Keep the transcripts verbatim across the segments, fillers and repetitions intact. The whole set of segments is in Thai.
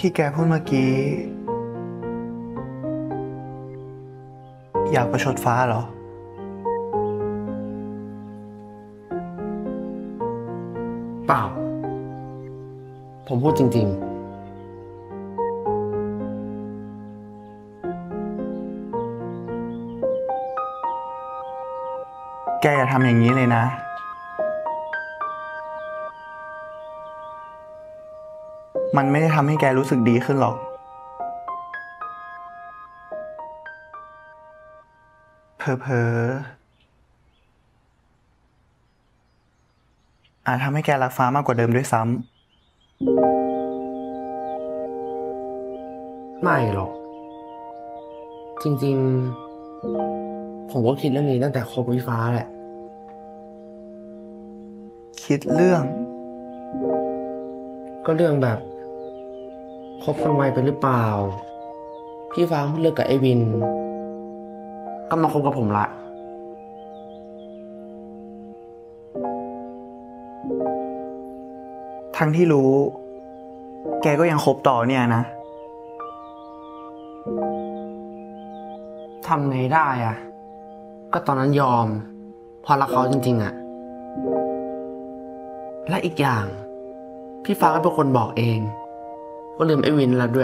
ที่แกพูดเมื่อกี้ อยากประชดฟ้าเหรอเปล่าผมพูดจริงแกอย่าทำอย่างนี้เลยนะ มันไม่ได้ทำให้แกรู้สึกดีขึ้นหรอก เพอเพออาจทำให้แกรักฟ้ามากกว่าเดิมด้วยซ้ๆไม่หรอก จริงๆผมก็คิดเรื่องนี้ตั้งแต่คบวิฟ้าแหละคิดเรื่องก็เรื่องแบบคบกันไวไปหรือเปล่า พี่ฟ้าเพิ่งเลิกกับไอ้วิน ก็มาคบกับผมละทั้งที่รู้ แกก็ยังคบต่อเนี่ยนะทำไงได้อะก็ตอนนั้นยอม พอรักเขาจริงๆอะและอีกอย่าง พี่ฟ้าก็เป็นคนบอกเองว่าลืมไอ้วินแล้วด้วย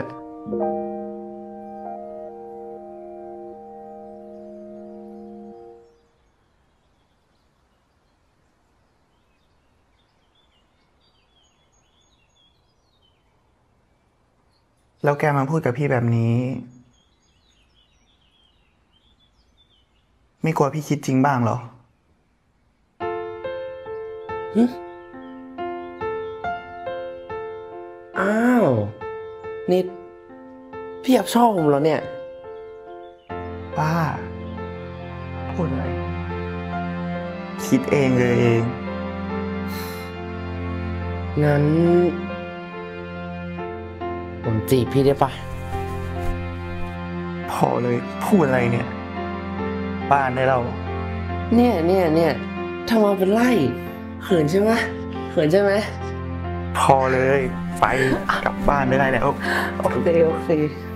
แล้วแกมาพูดกับพี่แบบนี้ ไม่กลัวพี่คิดจริงบ้างเหรออ้าว นี่พี่แอบชอบผมแล้วเนี่ยป้า พูดอะไร คิดเองเลยเองงั้น ผมจีบพี่ได้ปะพอเลย พูดอะไรเนี่ย บ้านได้เราเนี่ยเนี่ยเนี่ยทำมาเป็นไล่เขินใช่ไหมเขินใช่ไหมพอเลย ไปกลับบ้านได้แล้วโอเค โอเค